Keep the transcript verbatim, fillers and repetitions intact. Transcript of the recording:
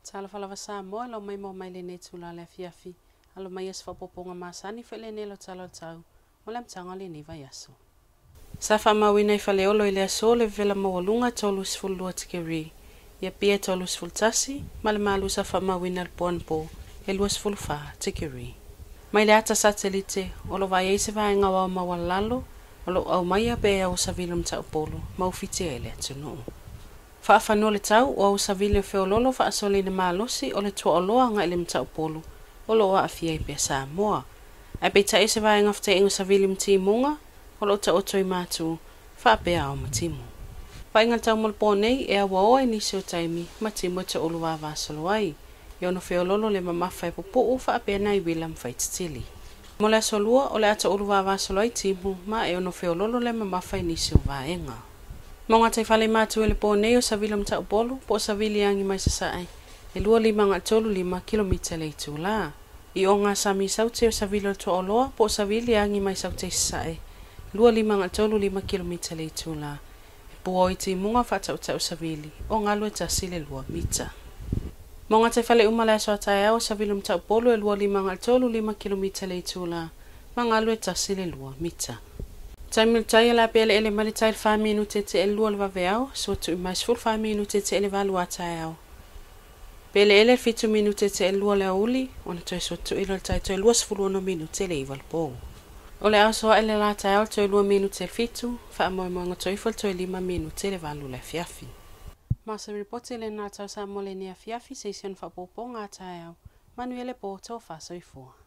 Tala falava sa mo lo mai mo mai le ne tula le fiafi. Alo mai as fa poponga masani fe le ne lo tala tau. Mo le mtanga le ni vai aso. Sa fa mawina i fale olo i le aso le vela mawalunga tolu sfulu atikeri. Ia pia tolu sfulu tasi, ma le malu sa fa mawina le ponpo, e lua sfulu fa tikeri. Mai le ata satelite, olo vai eise vai ngawa mawalalo, olo au mai a bea o savilo mta upolo, maufiti e le atunu. Fa afano le tau o au savile feololo fa asole ne malosi o le tua oloa nga ele mta upolo, olo o afia i pia sa moa. Ai beita eise vai ngafte ingo savile mti munga, olo ta oto i matu, fa bea o matimu. Fa inga tau malpo nei e awa oa inisi o taimi, matimu ta olu wa vasolo ai. Iono feololo le mamafa e popo fa bea nai William Faititili. Mo le asolua o le ata olu wa vasolo ai timu, ma e ono feololo le mamafa inisi o vaenga. Mo ngata i fale matu e le po nei o savile mta upolo, po savile angi mai sasai. E lua lima nga tolu lima kilomita le itu la. I o ngā sami saute o savile o tua oloa, po savile angi mai saute sasai. Lua lima nga tolu lima kilomita le itu la. E po o iti munga fata uta o savile, o ngalo e tasile lua mita. Mo ngata i fale umale aso atai au savile mta upolo e lua lima nga tolu lima kilomita le itu la. Ma ngalo e tasile lua mita. Taimil tai la pele ele mali tai fa minute te el lua le vaveao, so tu mai sful fa minute te ele valu atai au. Pele ele fitu minute te el lua le uli, ona toi so tu ilo tai toi lua sfulu ono minute le ival po. Ole au so ele la tai au toi lua minute fitu, fa amoe moanga toi fol toi lima minute le valu le fiafi. Masa ripote le na tau sa mole ni a fiafi, seison fa popo ngā tai au, manuele po tau fa soifua.